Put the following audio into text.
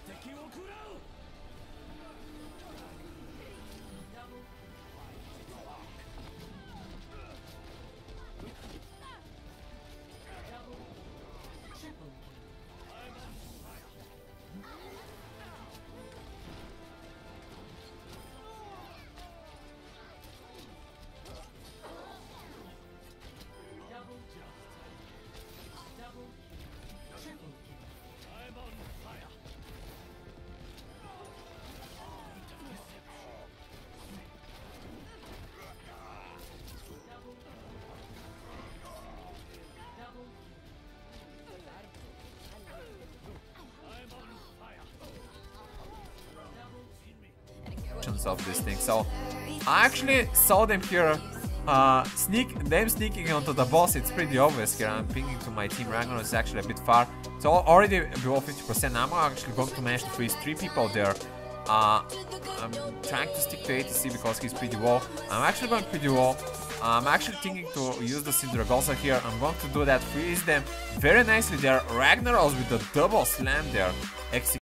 Of this thing. So I actually saw them here sneaking onto the boss. It's pretty obvious here. I'm pinging to my team. Ragnar is actually a bit far, so already below 50%. I'm actually going to manage to freeze 3 people there. I'm trying to stick to ATC because he's pretty low. I'm actually going pretty low. I'm actually thinking to use the Sindragosa here. I'm going to do that, freeze them very nicely there. Ragnaros with the double slam there.